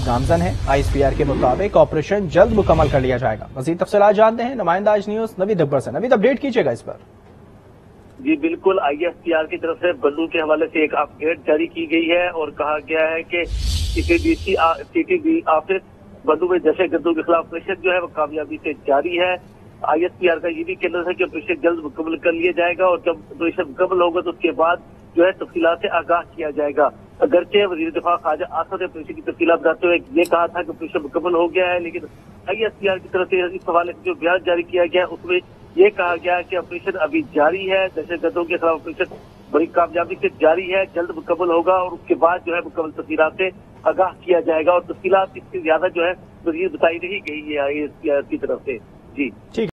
गामजन है। आईएसपीआर के मुताबिक ऑपरेशन जल्द मुकम्मल कर लिया जाएगा। मजीद तफसीलात जानते हैं नुमाइंदा आज न्यूज नवीद अकबर से। नवीद, अपडेट कीजिएगा इस पर। जी बिल्कुल, आईएसपीआर की तरफ से बन्नू के हवाले से एक अपडेट जारी की गई है और कहा गया है कि सीटीडी ऑफिस बन्नू में नशे गद्दों के खिलाफ ऑपरेशन जो है वो कामयाबी से जारी है। आईएसपीआर का ये भी कहना है कि ऑपरेशन जल्द मुकम्मल कर लिया जाएगा और जब ऑपरेशन मुकम्मल होगा तो उसके बाद जो है तफसीलात से आगाह किया जाएगा। अगरचे वजीर दिफा ख्वाजा आसद ने ऑपरेशन की तफसीलात बताते हुए ये कहा था कि ऑपरेशन मुकम्मल हो गया है, लेकिन आईएसपीआर की तरफ से इस हवाले से जो बयान जारी किया गया उसमें ये कहा गया कि ऑपरेशन अभी जारी है, दहशतगर्दों के खिलाफ ऑपरेशन बड़ी कामयाबी से जारी है, जल्द मुकम्मल होगा और उसके बाद जो है मुकम्मल तफसीलात से आगाह किया जाएगा और तफसीलात इससे ज्यादा जो है बताई नहीं गई है आईएसपीआर की तरफ से। जी ठीक।